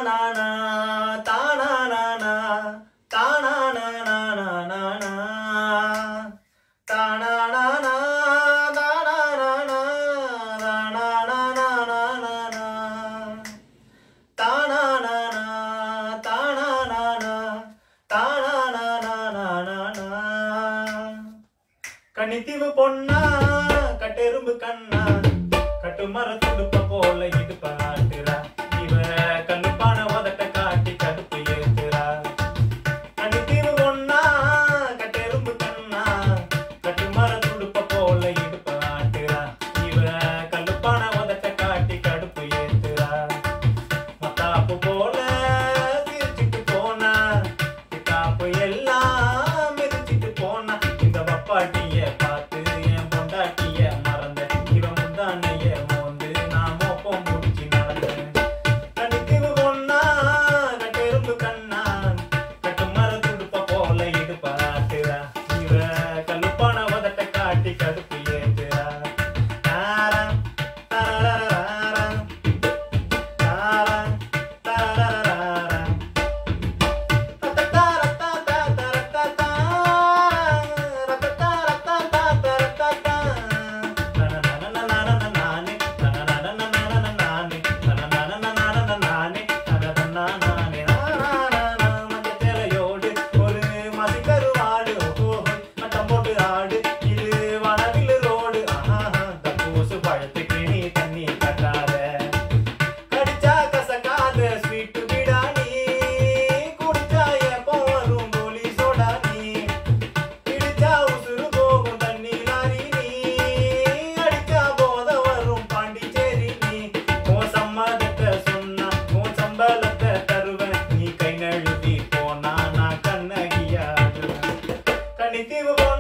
கனித்தீவு பொண்ணா கட்டெரும்பு கண்ணா கட்டு மரத்துடுப்ப போல இடுப்ப ஆட்டுறா இவ கண்ணுப்பான உதட்ட காட்டி கடுப்பு ஏத்துறா கனித்தீவு பொண்ணா கட்டெரும்பு கண்ணா கட்டு மரத்துடுப்ப போல இடுப்ப ஆட்டுறா இவ கண்ணுப்பான உதட்ட காட்டி கடுப்பு ஏத்துறா மத்தாப்பு போல சிரிச்சிட்டு போனா கிட்டாப்பு எல்லாம் மிதிச்சிட்டு போனா இந்த வப்பாட்டிய பார்த்து என் பொண்டாட்டிய மறந்த இவன் முந்தானைய மோந்து நான் மோப்பம் முடிச்சு நடந்தேன் கனித்தீவு பொண்ணா கட்டெரும்பு கண்ணா கட்டு மரத்துடுப்ப போல இடுப்ப ஆட்டுறா இவ கல்லுப்பான உதட்ட காட்டி கடுப்பு ஏத்துறா கனித்தீவு